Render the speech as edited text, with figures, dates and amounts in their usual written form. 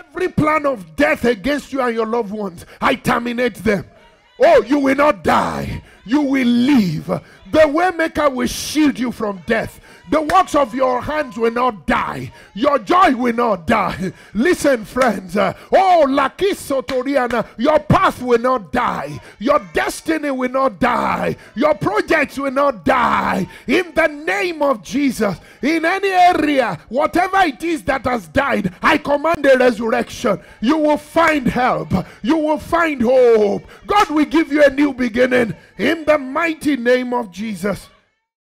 Every plan of death against you and your loved ones, I terminate them. Oh, you will not die. You will live. The Waymaker will shield you from death. The works of your hands will not die. Your joy will not die. Listen, friends. Oh, Lakiso Toriana, your path will not die. Your destiny will not die. Your projects will not die. In the name of Jesus, in any area, whatever it is that has died, I command a resurrection. You will find help. You will find hope. God will give you a new beginning in the mighty name of Jesus.